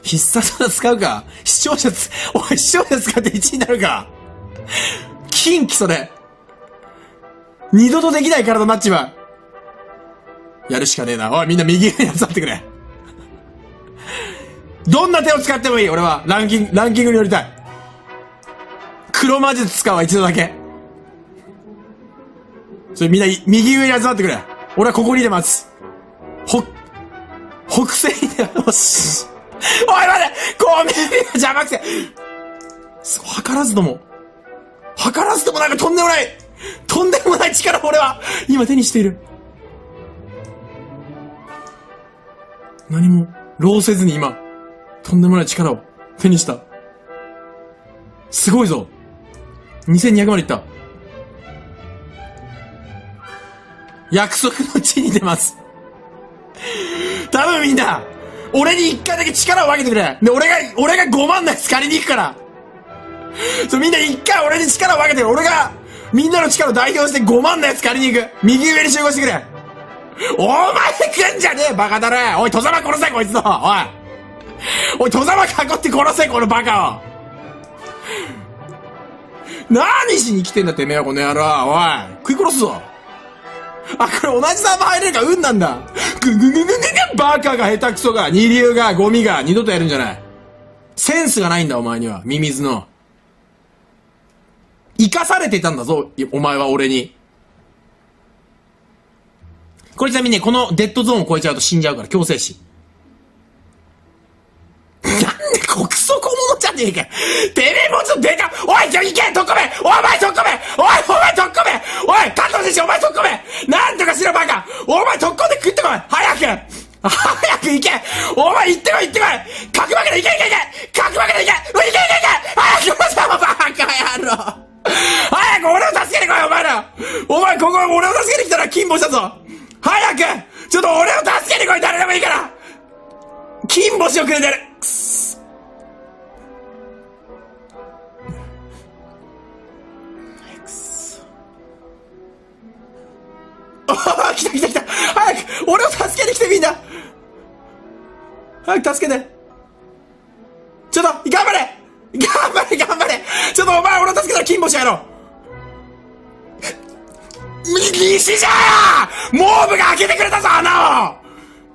必殺技使うか。視聴者使って1位になるか。禁忌それ。二度とできない体になっちまう。やるしかねえな。おい、みんな右上に集まってくれ。どんな手を使ってもいい。俺はランキングに乗りたい。黒魔術使うわ、一度だけ。それみんな右上に集まってくれ。俺はここにいて待つ。北西に出よし。おい待て、こう耳が邪魔くせ。図らずともなんかとんでもない力を俺は今手にしている。何も労せずに今とんでもない力を手にした。すごいぞ。2200までいった。約束の地に出ます。多分みんな俺に一回だけ力を分けてくれ。で俺が5万のやつ借りに行くから。みんな一回俺に力を分けてくれ。俺がみんなの力を代表して5万のやつ借りに行く。右上に集合してくれ。お前来んじゃねえバカだね。おい、戸様殺せこいつの。おい、戸様囲って殺せこのバカを。何しに来てんだてめえはこの野郎。おい、食い殺すぞ。あ、これ同じサーバー入れるか運なんだ。バカが下手くそが、二流が、ゴミが、二度とやるんじゃない。センスがないんだお前には、ミミズの。生かされてたんだぞ、お前は俺に。これちなみにね、このデッドゾーンを超えちゃうと死んじゃうから、強制死。なんでクソ小物じゃねえか。てめえもうちょっとでか。おい、行け特命。お前特命。お前特命。おい、加藤選手お前特命。なんとかしろバカ。お前特攻で食ってこい。早く行け。お前行ってこい。角膜で行け。角膜で行け。早くバカ野郎。早く俺を助けてこいお前ら。お前ここ俺を助けてきたら金星だぞ。早くちょっと俺を助けてこい。誰でもいいから金星をくれてる。くそ来た早く俺を助けに来てみんな。早く助けて。ちょっと頑張れ。ちょっとお前俺を助けたら金星やろう。西じゃー。モーブが開けてくれたぞ穴を。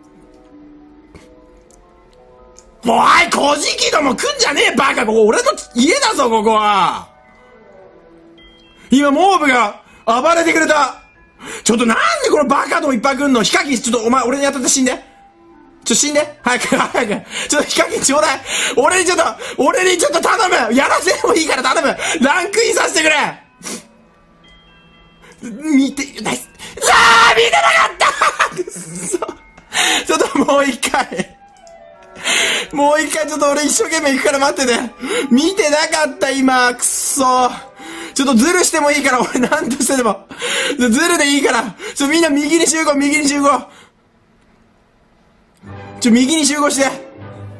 おい、小じきども来んじゃねえバカ。ここ俺の家だぞここは。今モーブが暴れてくれた。ちょっとなんでこのバカどもいっぱい来んの。ヒカキンちょっとお前俺に当たって死んで。死んで。早く。ちょっとヒカキンちょうだい。俺にちょっと頼む。やらせでもいいから頼む。ランクインさせてくれ。見てなかったくっそ。ちょっともう一回ちょっと俺一生懸命行くから待ってて。見てなかった今。くっそ。ちょっとズルしてもいいから俺なんとしてでも。ズルでいいから。みんな右に集合。右に集合して。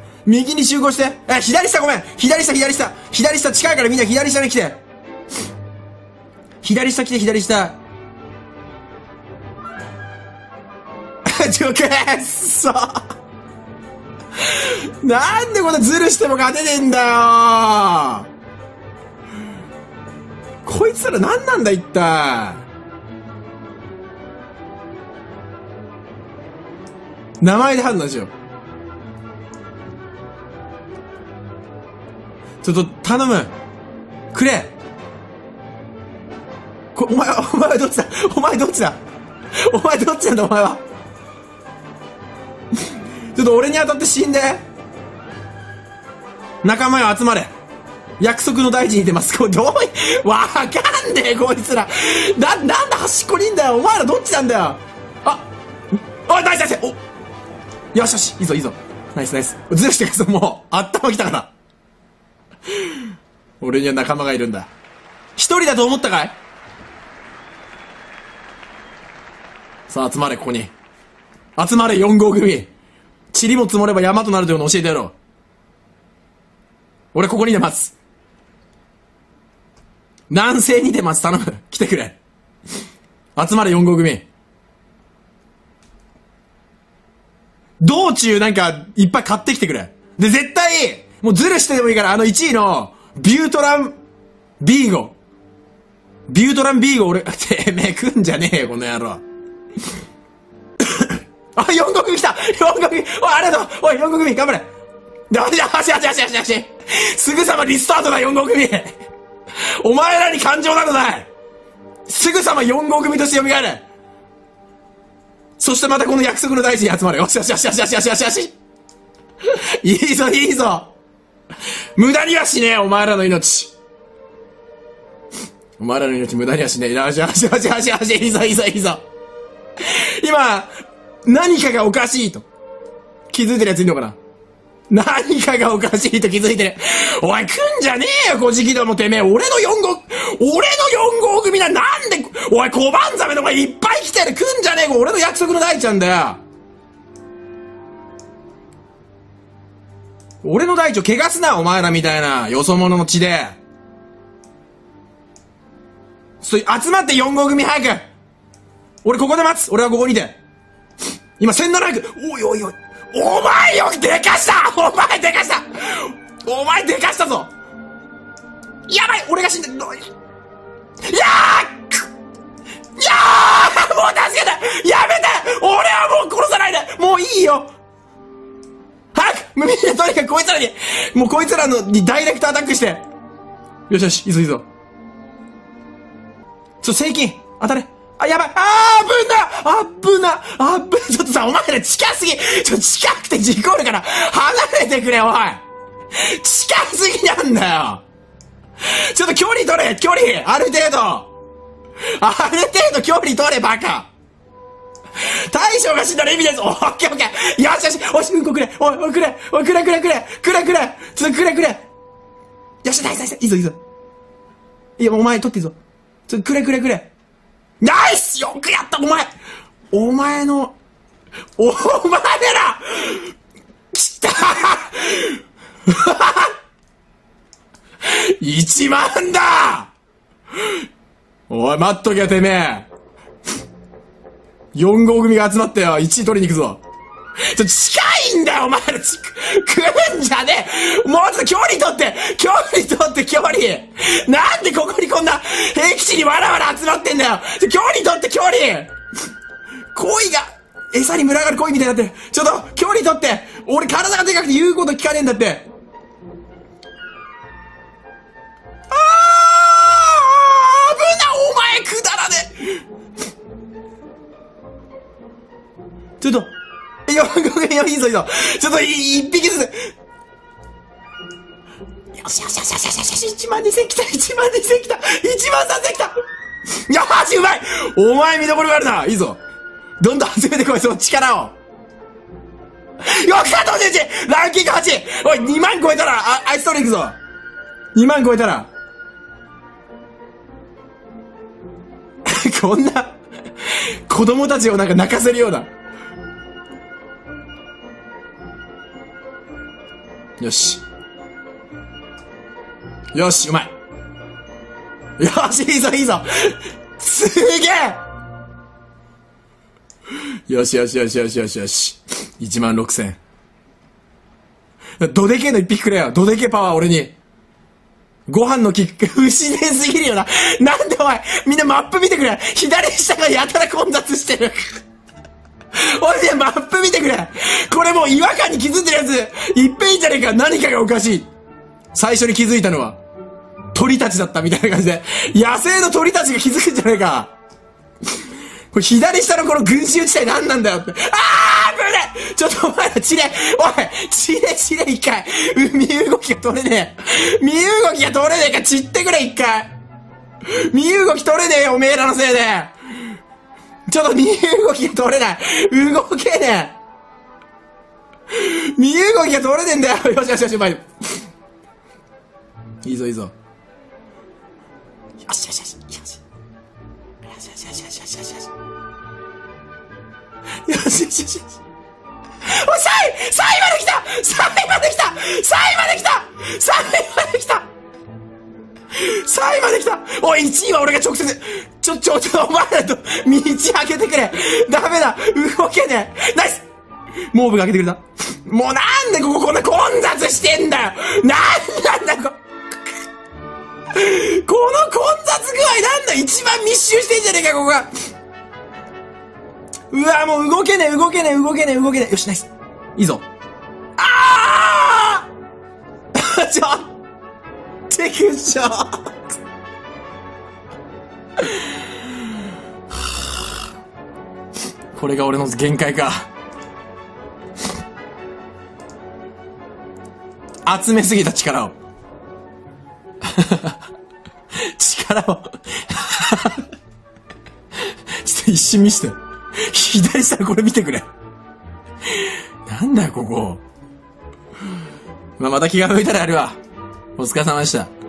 左下ごめん。左下近いからみんな左下に来て。左下。くっそ。なんでこんなズルしても勝てねえんだよ。こいつら何なんだ一体。名前で判断しよう。ちょっと頼む。くれ。お前はどっちだ。お前どっちなんだお前は。ちょっと俺に当たって死んで。仲間よ集まれ。約束の大事に出ます。これどうわかんねえこいつら。なんで端っこにいんだよ。お前らどっちなんだよ。ナイス。よしいいぞ。ナイス。ずるしてくれ。もう頭きたから。俺には仲間がいるんだ。一人だと思ったかい。さあ集まれ。ここに集まれ。4号組。塵も積もれば山となるというのを教えてやろう。俺ここに出ます。南西に出ます。頼む。来てくれ。集まれ4号組。道中なんかいっぱい買ってきてくれ。 で、絶対、もうズルしてでもいいから、1位の、ビュートランビーゴ、俺、てめえ来んじゃねえよ、この野郎。あ、4国組来た !4 国組、おい、ありがとう、おい、4国組、頑張れ。よし。すぐさまリスタートだ、4国組。お前らに感情などない。すぐさま4国組として蘇れ。そしてまたこの約束の大地に集まれ。よし。いいぞ。無駄にはしねえ、お前らの命。無駄にはしねえ。よし。いいぞ。今、何かがおかしいと。気づいてるやついんのかな。何かがおかしいと気づいてる。おい、来んじゃねえよ、小じきどもてめえ。俺の4号組なんで、おい、小判ザメのがいっぱい来てる。来んじゃねえよ、俺の約束の大ちゃんだよ。俺の大地を汚すな、お前らみたいな、よそ者の血で。集まって4号組早く。俺ここで待つ。俺はここにて。今1700。おい。お前よ、でかしたお前でかしたぞ。やばい、俺が死んでる。いやーもう助けて、やめて、俺はもう殺さないで、もういいよ。早く、みんなとにかくこいつらに、もうこいつらのにダイレクトアタックして。よし、いいぞ。聖金、当たれ。あ、やばい。危な。ちょっとさ、お前ら近すぎ。近くて事故るから、離れてくれ、おい。近すぎなんだよ。ちょっと距離取れ、ある程度距離取れ、バカ。大将が死んだら意味です。オッケー。よし。おし、うんこくれ。おい、くれ。ちょっとくれ。よし、大将、いいぞ。いや、お前取っていいぞ。ちょっとくれ。ナイス、よくやった、お前ら来た1万だ。おい、待っとけ、てめえ。4号組が集まってよ、1位取りに行くぞ。近いんだよ、お前ら。来るんじゃねえ。もうちょっと距離取って。なんでここにこんな平気地にわらわら集まってんだよ。距離取って、恋が、餌に群がる恋みたいになってる。ちょっと、距離取って。俺体がでかくて言うこと聞かねえんだって。危な、お前くだらねえ。ちょっと、いいぞ。ちょっと、一匹ずつ。よし。1万2000来た。1万3000来た。よし、うまい。お前見どころがあるな。いいぞ。どんどん集めてこい、その力を。よっしゃ、当選値ランキング8。おい、2万超えたら、あいつ取り行くぞ。2万超えたら。こんな、子供たちをなんか泣かせるような。よし、うまい。よし、いいぞ。すげえ。よし。1万6000。どでけえの1匹くれよ。どでけえパワー俺に。ご飯のキック、不自然すぎるよな。なんでお前、みんなマップ見てくれ。左下がやたら混雑してる。おいね、マップ見てくれ。これもう違和感に気づいてるやつ、いっぺんいんじゃねえか。何かがおかしい。最初に気づいたのは、鳥たちだったみたいな感じで、野生の鳥たちが気づくんじゃねえか。これ左下のこの群衆地帯何なんだよって。危ねえ。ちょっとお前ら散れ。おい、散れ一回。身動きが取れねえ。身動きが取れねえか、散ってくれ一回。身動き取れねえよ、おめえらのせいで。ちょっと身動きが取れない。動けねえ。身動きが取れねえんだよ。よし、うまい。いいぞ。よし。おい、サイまで来た。おい、1位は俺が直接。お前らと道開けてくれ。ダメだ。動けねえ。ナイス。モーブが開けてくれた。もうなんでこんな混雑してんだよ。なんだこの混雑具合なんだ。一番密集してんじゃねえか、ここが。うわ、もう動けねえ。よし、ナイス。いいぞ。ああちょってくしょこれが俺の限界か。集めすぎた力を。力を。ちょっと一瞬見して。左下これ見てくれ。なんだよ、ここ。まあ、また気が向いたらやるわ。お疲れ様でした。